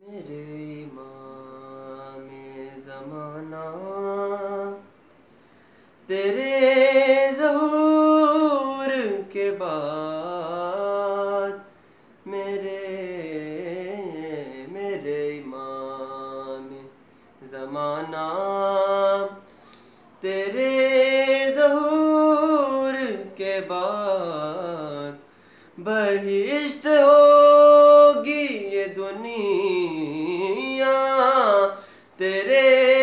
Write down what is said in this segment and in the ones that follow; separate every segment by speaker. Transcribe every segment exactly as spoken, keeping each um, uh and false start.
Speaker 1: میرے امام زمانہ تیرے ظہور کے بعد میرے میرے امام زمانہ تیرے ظہور کے بعد بہشت ہوگی یہ دنیا تیرے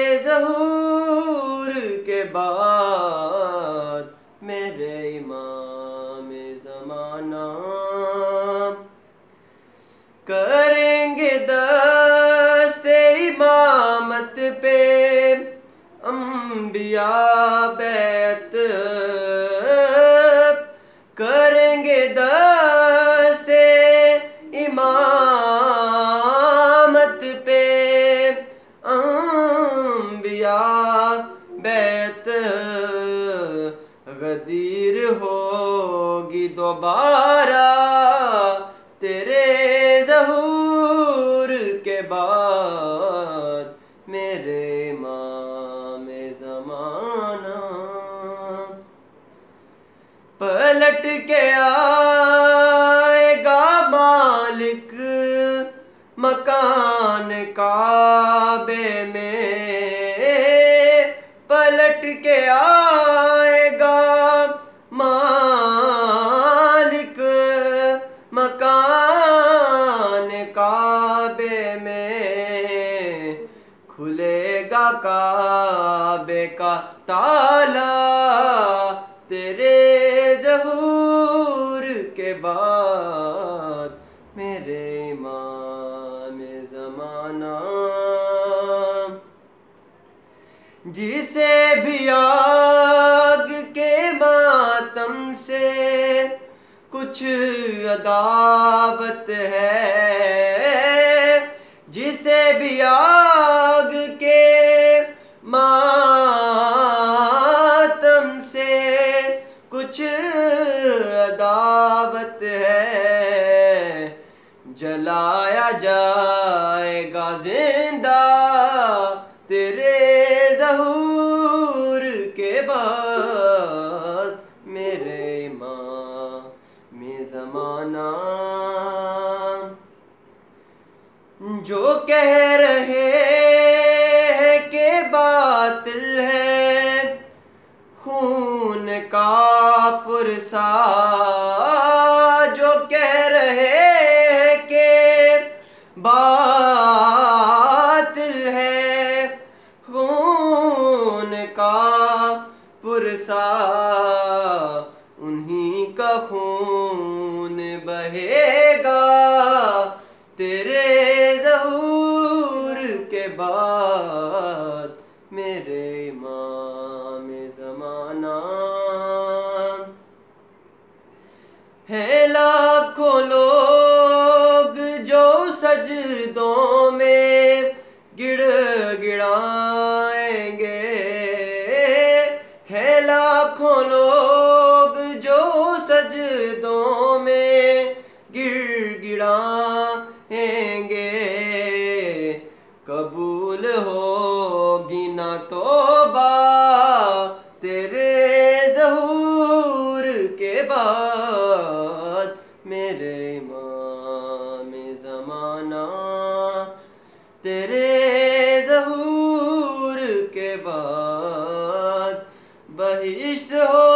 Speaker 1: ظہور کے بعد میرے امام زمانہ کریں گے دست امامت پہ انبیاء بیعت کریں گے دست امامت پہ انبیاء بیعت غدیر ہوگی دوبارہ تیرے ظہور کے بعد میرے امام زمانہ پلٹ کے آئے گا مالک مکان کعبے میں پلٹ کے آئے گا مالک مکان کعبے میں کھلے گا کعبے کا تالا تیرے ظہور کے بعد میرے امام زمانہ جسے بھی آگ کے ماتم سے کچھ عداوت ہے جسے بھی آگ کے ماتم سے کچھ عداوت ہے جلایا جائے گا زندہ تیرے ظہور کے بعد میرے امام زمانہ جو کہہ رہے ہیں کہ باطل ہے خون کا پرسا جو کہہ رہے ہیں کہ باطل ہے خون کا پرسا انہی کا خون بہے گا تیرے ظہور کے بعد میرے امام زمانہ ہے لاکھوں لوگ جو سجدوں میں گڑ گڑائیں گے ہے لاکھوں لوگ جو سجدوں میں گڑ گڑائیں گے قبول ہوگی نہ توبہ تیرے ظہور کے بعد میرے امام زمانہ تیرے ظہور کے بعد بہشت ہو